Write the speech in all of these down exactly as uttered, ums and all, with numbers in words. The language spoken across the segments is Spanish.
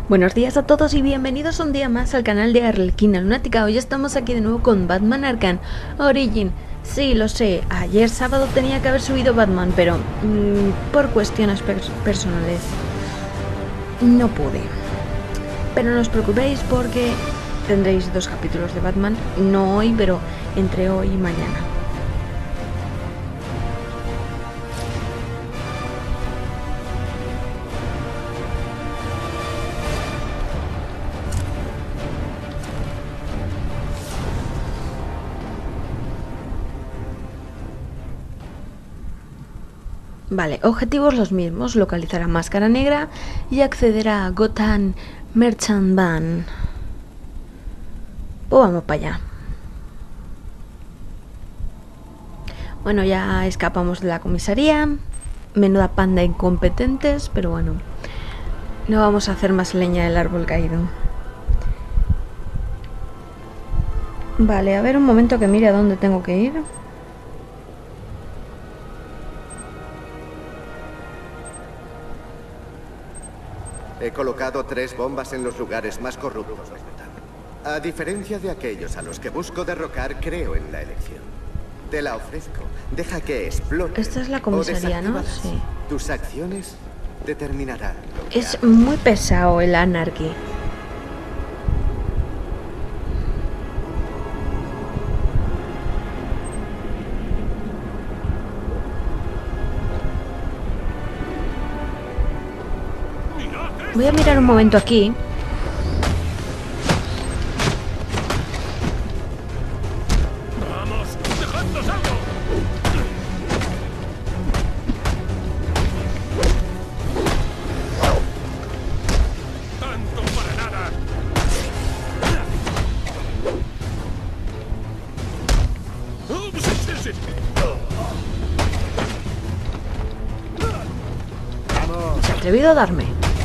Buenos días a todos y bienvenidos un día más al canal de Arlequina Lunática. Hoy estamos aquí de nuevo con Batman Arkham Origin. Sí, lo sé, ayer sábado tenía que haber subido Batman, pero mmm, por cuestiones pers personales no pude. Pero no os preocupéis porque tendréis dos capítulos de Batman, no hoy, pero entre hoy y mañana. Vale, objetivos los mismos: localizar a Máscara Negra y acceder a Gotham Merchant Van. Pues vamos para allá. Bueno, ya escapamos de la comisaría. Menuda panda de incompetentes, pero bueno, no vamos a hacer más leña del árbol caído. Vale, a ver un momento que mire a dónde tengo que ir. He colocado tres bombas en los lugares más corruptos de Gotham. A diferencia de aquellos a los que busco derrocar, creo en la elección. Te la ofrezco. Deja que explote. Esta es la comisaría, ¿no? Sí. Tus acciones determinarán lo que Es hagas. muy pesado el Anarchy. Voy a mirar un momento aquí. ¡Vamos! ¡Dejadnos algo! ¡Tanto para nada! ¡Oh, sí, sí, sí! Se ha atrevido a darme.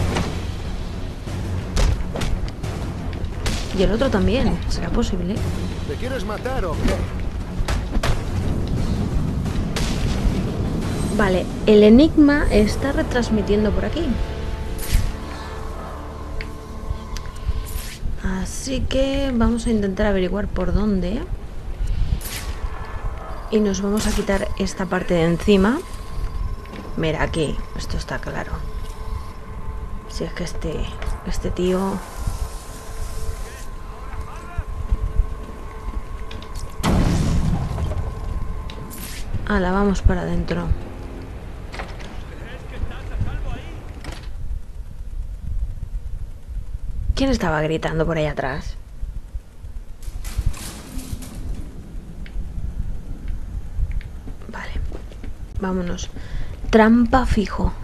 Y el otro también. ¿Será posible? ¿Te quieres matar o qué? Vale, el enigma está retransmitiendo por aquí. Así que vamos a intentar averiguar por dónde. Y nos vamos a quitar esta parte de encima. Mira, aquí. Esto está claro. Si es que este, este tío... Ala, vamos para adentro. ¿Quién estaba gritando por ahí atrás? Vale, vámonos. Trampa fijo.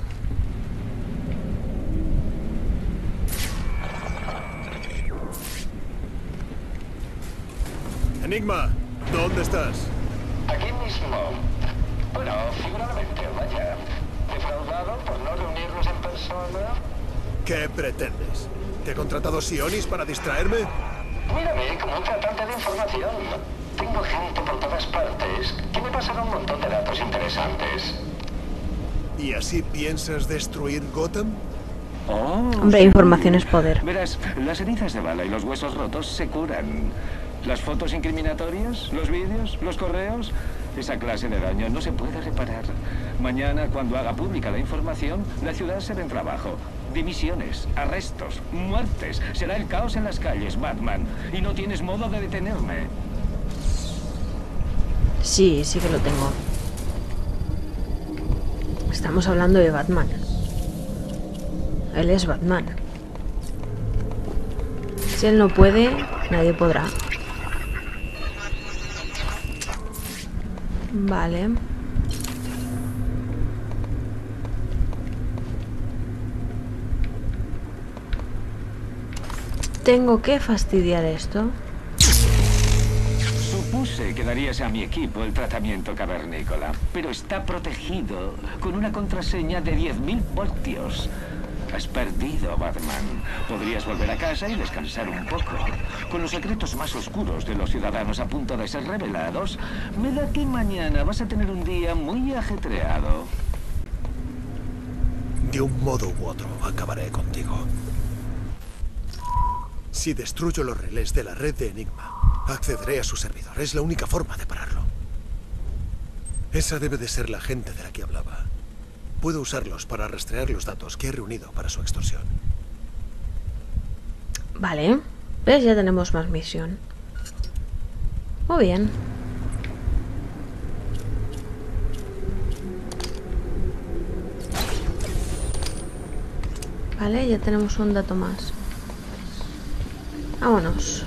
Enigma, ¿dónde estás? Aquí mismo. Bueno, figuradamente, vaya. Defraudado por no reunirnos en persona. ¿Qué pretendes? ¿Te he contratado Sionis para distraerme? Mírame como un tratante de información. Tengo gente por todas partes que me pasaron un montón de datos interesantes. ¿Y así piensas destruir Gotham? Oh, Hombre, sí. información es poder. Verás, las heridas de bala y los huesos rotos se curan. Las fotos incriminatorias, los vídeos, los correos, esa clase de daño no se puede reparar. Mañana, cuando haga pública la información, la ciudad se ve en trabajo. Dimisiones, arrestos, muertes. Será el caos en las calles, Batman. Y no tienes modo de detenerme. Sí, sí que lo tengo. Estamos hablando de Batman. Él es Batman. Si él no puede, nadie podrá. Vale. Tengo que fastidiar esto. Supuse que darías a mi equipo el tratamiento cavernícola, pero está protegido con una contraseña de diez mil voltios. Has perdido, Batman. Podrías volver a casa y descansar un poco. Con los secretos más oscuros de los ciudadanos a punto de ser revelados, me da que mañana vas a tener un día muy ajetreado. De un modo u otro, acabaré contigo. Si destruyo los relés de la red de Enigma, accederé a su servidor. Es la única forma de pararlo. Esa debe de ser la gente de la que hablaba. Puedo usarlos para rastrear los datos que he reunido para su extorsión. Vale. ¿Ves? Ya tenemos más misión. Muy bien. Vale, ya tenemos un dato más. Vámonos.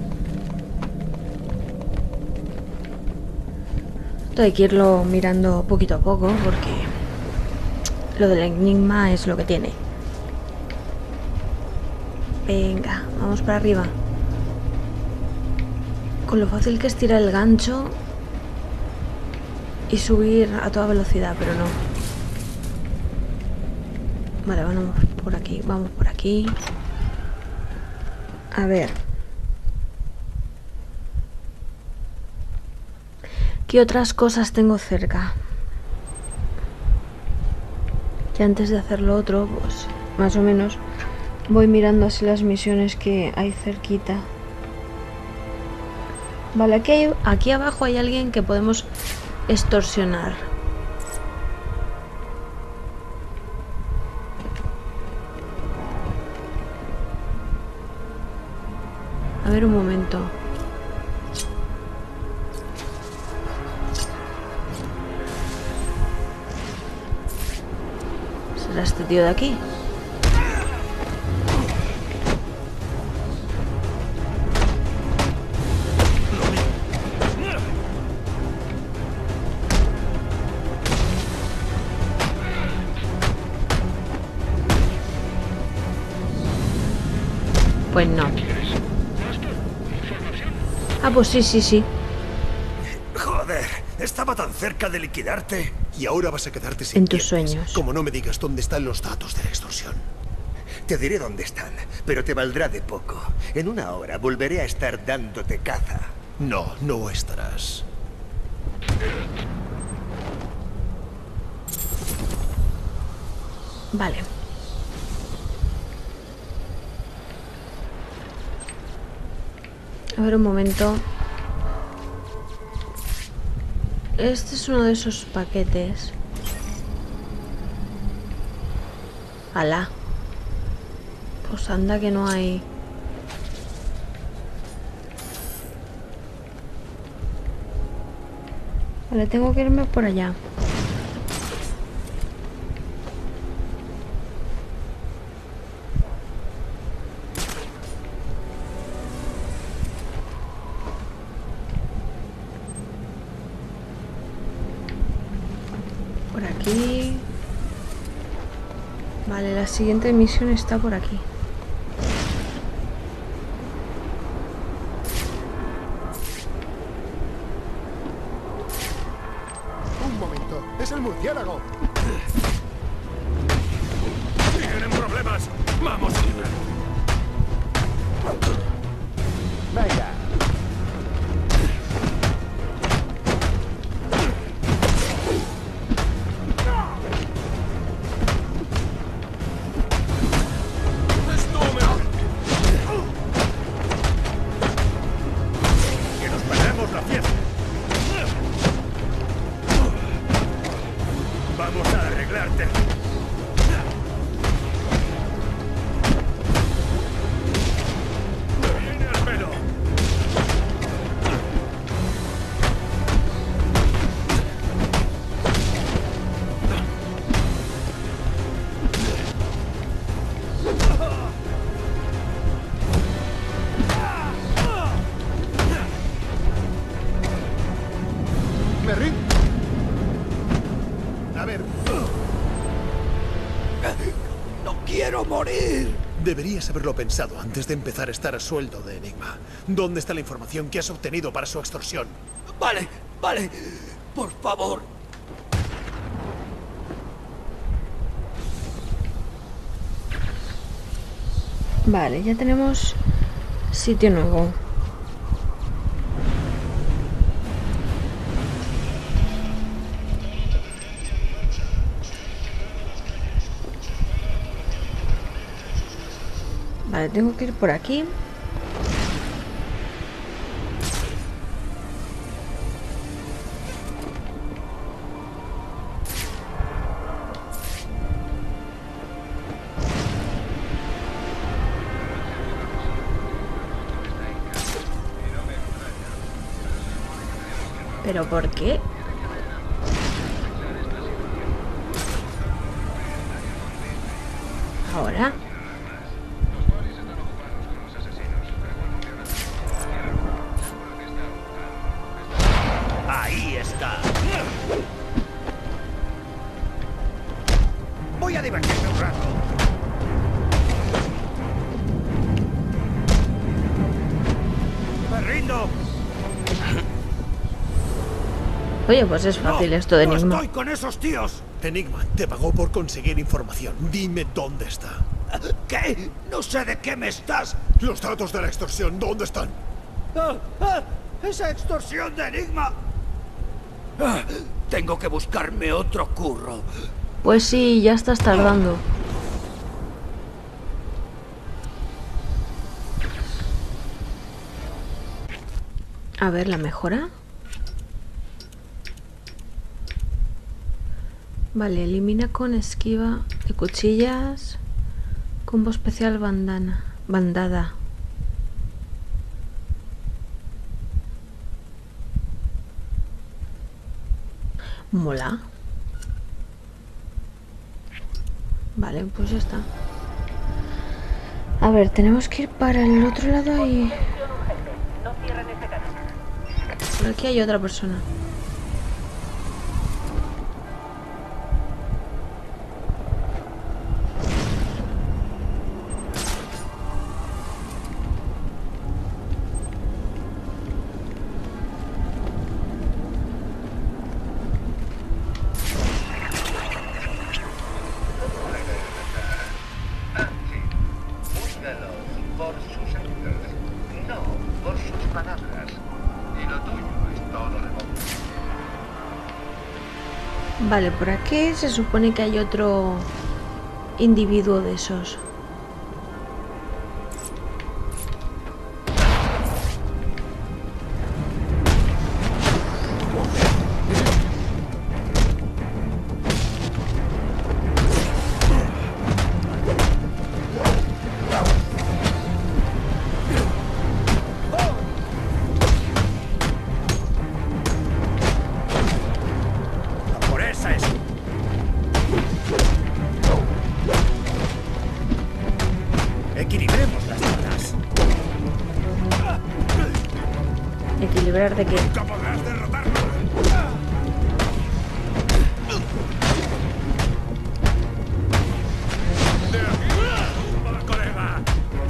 Esto hay que irlo mirando poquito a poco porque lo del enigma es lo que tiene. Venga, vamos para arriba. Con lo fácil que es tirar el gancho y subir a toda velocidad, pero no. Vale, vamos por aquí, vamos por aquí. A ver. ¿Qué otras cosas tengo cerca? Que antes de hacer lo otro, pues más o menos voy mirando así las misiones que hay cerquita. Vale, aquí, hay, aquí abajo hay alguien que podemos extorsionar. A ver un momento. ¿Será este tío de aquí? Pues no. Ah, pues sí, sí, sí. Joder, estaba tan cerca de liquidarte. Y ahora vas a quedarte sin En tus dientes, sueños. como no me digas dónde están los datos de la extorsión. Te diré dónde están, pero te valdrá de poco. En una hora volveré a estar dándote caza. No, no estarás. Vale. A ver un momento. Este es uno de esos paquetes. Alá. Pues anda que no hay. Vale, tengo que irme por allá. Por aquí. Vale, la siguiente misión está por aquí. Un momento, es el murciélago. ¡Tienen problemas! ¡Vamos a ayudar! Venga. ¡Que nos perdemos la fiesta! ¡Vamos a arreglarte! ¡Viene al pelo! Me rindo. A ver, ¡No quiero morir! deberías haberlo pensado antes de empezar a estar a sueldo de Enigma. ¿Dónde está la información que has obtenido para su extorsión? Vale, vale. Por favor. Vale, ya tenemos sitio nuevo. Vale, tengo que ir por aquí. ¿Pero por qué? Ahora. Ahí está. Voy a divertirme un rato. ¡Me rindo! Oye, pues es fácil No, esto de no Enigma. estoy con esos tíos. Enigma te pagó por conseguir información. Dime dónde está. ¿Qué? No sé de qué me estás. Los datos de la extorsión, ¿dónde están? ¡Ah! ¡Ah! ¡Esa extorsión de Enigma! Ah, tengo que buscarme otro curro. Pues sí, ya estás tardando. A ver, ¿la mejora? Vale, elimina con esquiva de cuchillas. Combo especial bandana. Bandada. Mola. Vale, pues ya está. A ver, tenemos que ir para el otro lado y... Por aquí hay otra persona. Por sus actos, no por sus palabras. Y lo tuyo es todo de momento. Vale, por aquí se supone que hay otro individuo de esos. Equilibremos las balas. ¿Equilibrar de qué? ¡Nunca podrás derrotarnos! ¡De aquí! ¡Tumba, colega!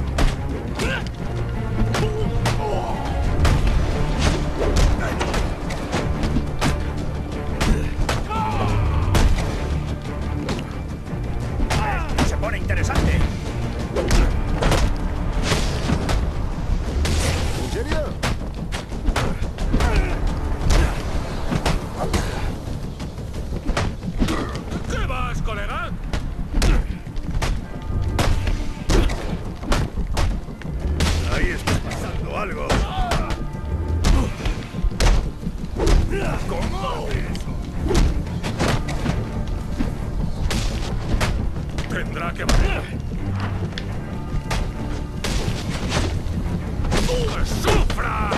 Se pone interesante. ¿En serio? ¿Qué vas, colega? Ahí está pasando algo. ¿Cómo? Tendrá que valer. ¡Que sufra!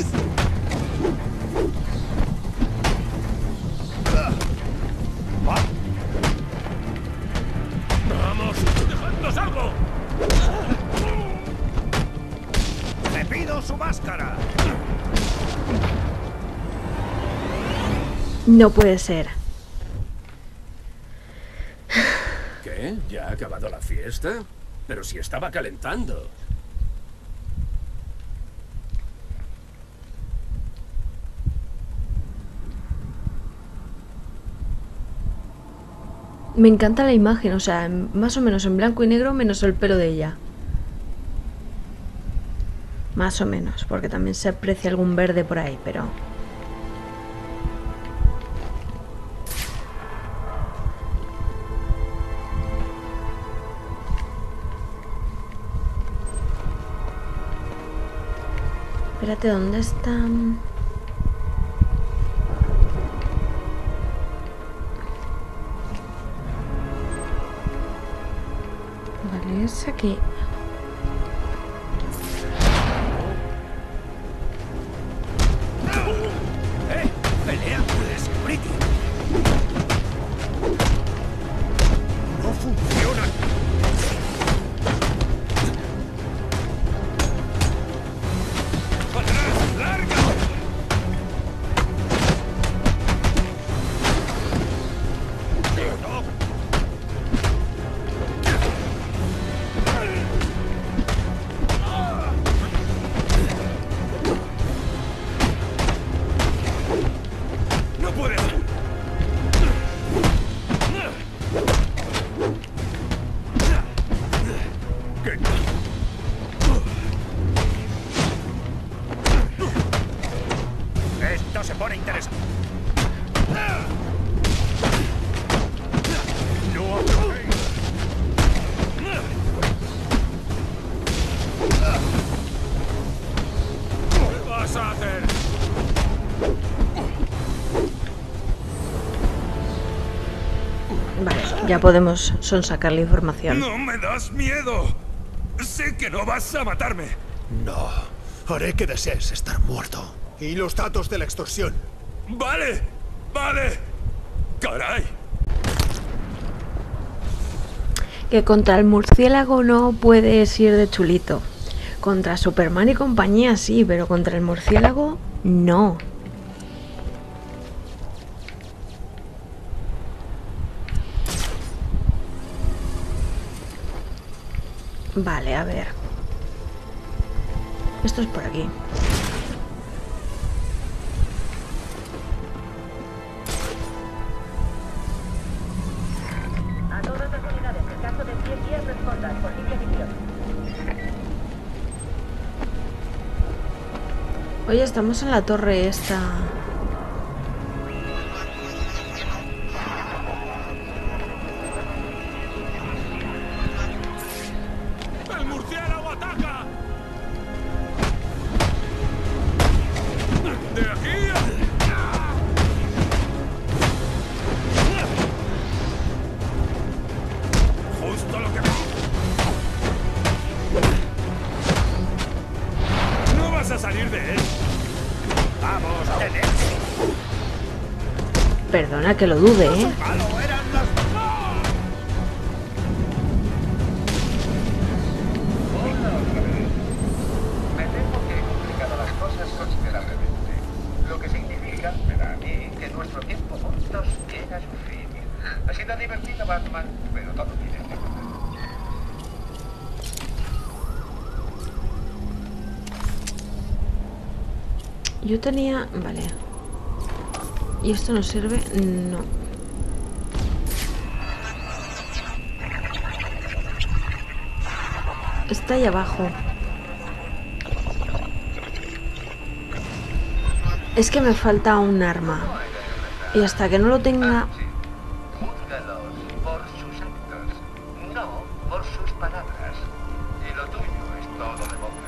¡Vamos! ¡Dejadnos algo! ¡Le pido su máscara! No puede ser. ¿Qué? ¿Ya ha acabado la fiesta? Pero si estaba calentando. Me encanta la imagen, o sea, más o menos en blanco y negro, menos el pelo de ella. Más o menos, porque también se aprecia algún verde por ahí, pero... Espérate, ¿dónde están? Vale, es aquí. ¡Eh! se pone interesante. ¡No atropéis! ¿Qué vas a hacer? Vale, ya podemos sonsacar la información. ¡No me das miedo! Sé que no vas a matarme. No. Haré que desees estar muerto. Y los datos de la extorsión. Vale, vale. Caray. Que contra el murciélago no puedes ir de chulito. Contra Superman y compañía sí, pero contra el murciélago no. Vale, a ver. Esto es por aquí. A todas las unidades, en caso de cien días, respondan. Posible misión. Oye, estamos en la torre esta. ¡El murciélago ataca! ¡De aquí! Justo lo que... ¡No vas a salir de él! Vamos, tened. Perdona que lo dude, ¿eh? Malo eran las... Hola otra vez. Me temo que he complicado las cosas considerablemente. Lo que significa, para mí, que nuestro tiempo juntos llega a su fin. Ha sido divertido, Batman, pero todo tiene que pasar. Yo tenía... Vale. ¿Y esto nos sirve? No. Está ahí abajo. Es que me falta un arma. Y hasta que no lo tenga... Júzgalos por sus actos, no por sus palabras. Y lo tuyo es todo de boca.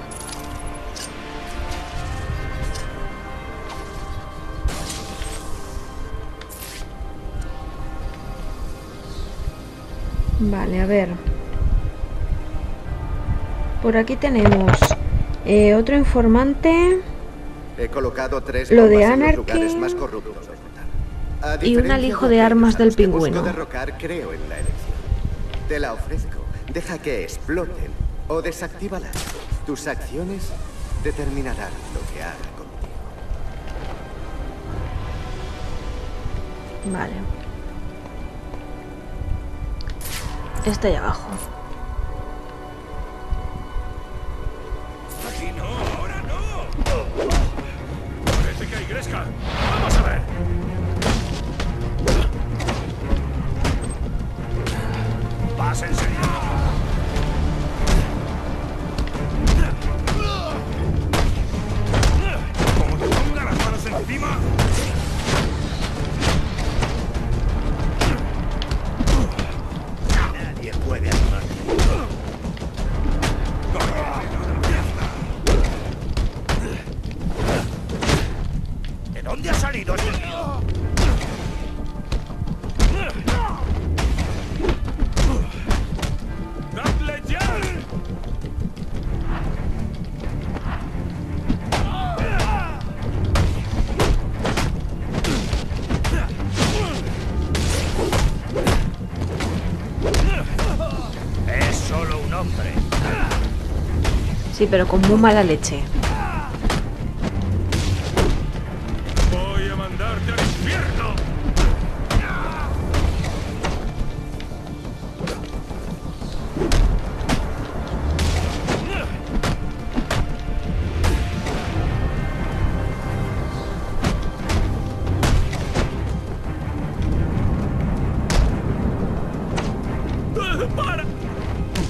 Vale, a ver. Por aquí tenemos eh, otro informante. He colocado tres Lo de bombas en los Anarchy lugares más corruptos de Gotham. A y un diferencia alijo de de aquellos armas a del los que busco pingüino. derrocar, creo en la elección. Te la ofrezco. Deja que exploten o desactívalas. Tus acciones determinarán lo que haga contigo. Vale. Está ahí abajo. ¡Aquí no! ¡Ahora no! Parece que hay gresca. ¡Vamos a ver! Pásense. ¡Como te ponga las manos encima! Nadie puede animarte. ¿De dónde ha salido ese tío? ¡Dadle ya! Es solo un hombre. Sí, pero con muy mala leche. ¡Voy a mandarte al infierno! ¡Para!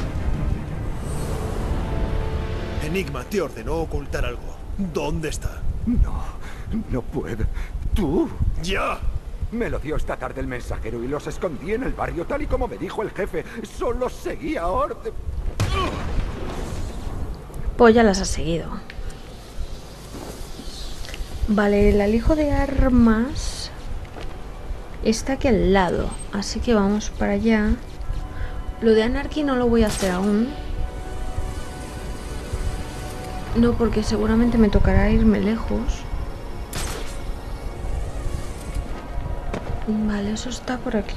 Enigma te ordenó ocultar algo. ¿Dónde está? No, no puedo. ¿Tú? ¡Ya! Me lo dio esta tarde el mensajero y los escondí en el barrio, tal y como me dijo el jefe. Solo seguía orden. Pues ya las has seguido. Vale, el alijo de armas está aquí al lado, así que vamos para allá. Lo de Anarchy no lo voy a hacer aún. No, porque seguramente me tocará irme lejos. Vale, eso está por aquí.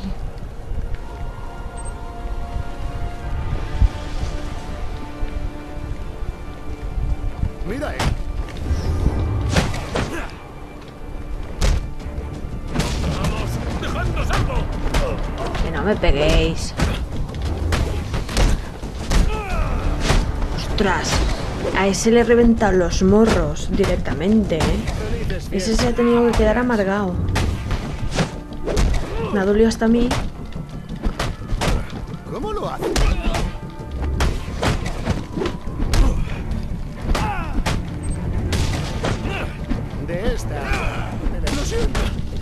Mira, eh. ¡Vamos! ¡Dejadnos algo! Que no me peguéis. ¡Ostras! A ese le he reventado los morros directamente, ¿eh? Ese se ha tenido que quedar amargado. Me ha dolido hasta a mí. ¿Cómo lo hace? De esta. Lo siento.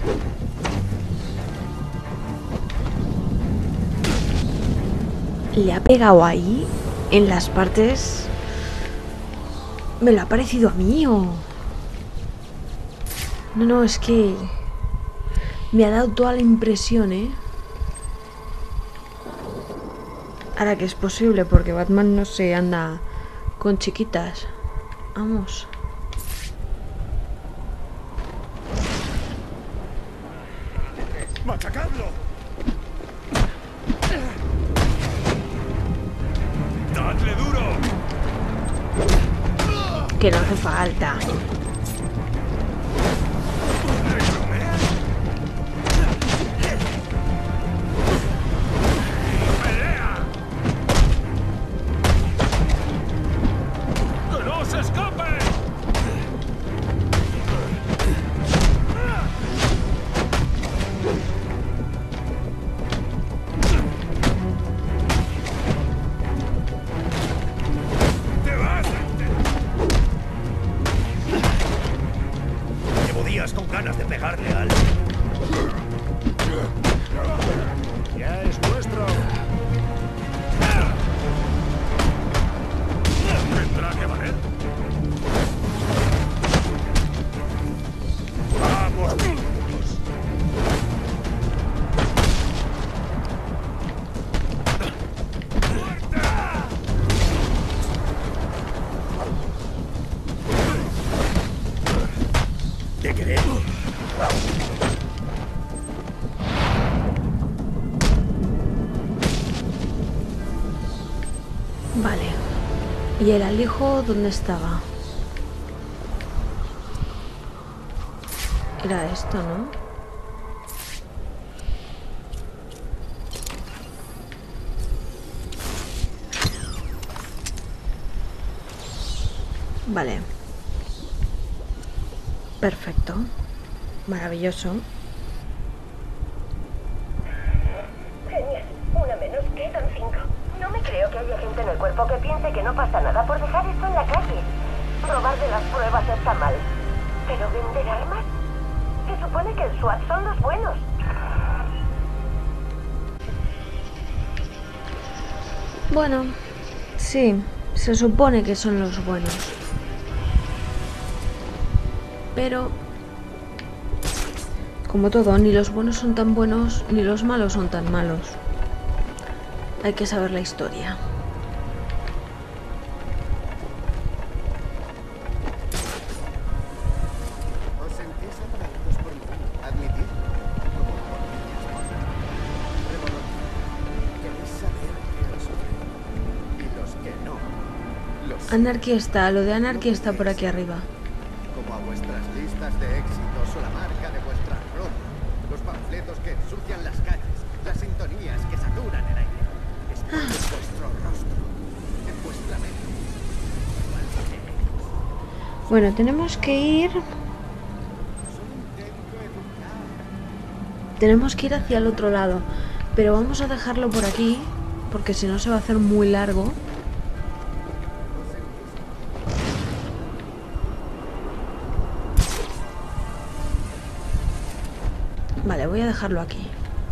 Le ha pegado ahí, en las partes... Me lo ha parecido a mí, o... No, no, es que... Me ha dado toda la impresión, ¿eh? Ahora que es posible, porque Batman no se anda con chiquitas. Vamos. ¡Machacadlo! ¡Dadle duro! Que no hace falta. Con ganas de pegarle al... Ya es nuestro. Tendrá que valer. Vamos, todos. ¿Te queremos? Vale. ¿Y el alijo dónde estaba? Era esto, ¿no? Vale. Perfecto. Maravilloso. Genial. Una menos, quedan cinco. No me creo que haya gente en el cuerpo que piense que no pasa nada por dejar esto en la calle. Robar de las pruebas está mal. ¿Pero vender armas? Se supone que el SWAT son los buenos. Bueno, sí, se supone que son los buenos. Pero, como todo, ni los buenos son tan buenos, ni los malos son tan malos. Hay que saber la historia. ¿Os sentís atraídos por mí? Admitidlo. Como por mi esposa. Revolución. Queréis saber qué os ofrece. Y los que no, los sé. Anarchy está, lo de Anarchy está por aquí arriba. Como a vuestras listas de éxitos o la marca de vuestra ropa. Los panfletos que ensucian las calles. Las sintonías que saturan el aire. Está en vuestro rostro. En vuestra mente. Igual que ellos. Bueno, tenemos que ir... Solo intento educar. Tenemos que ir hacia el otro lado. Pero vamos a dejarlo por aquí, porque si no se va a hacer muy largo. Vale, voy a dejarlo aquí.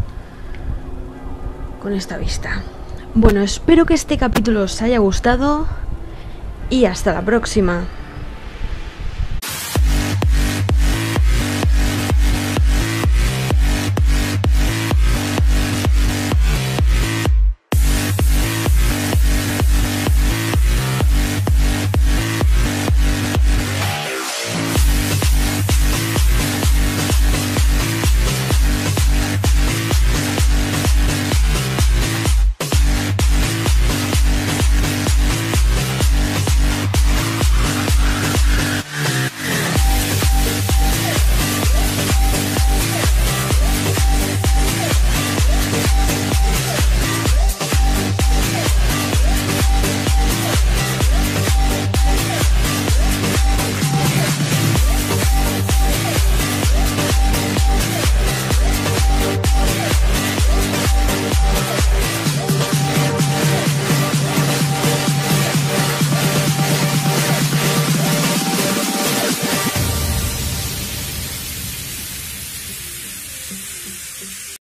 Con esta vista. Bueno, espero que este capítulo os haya gustado. Y hasta la próxima.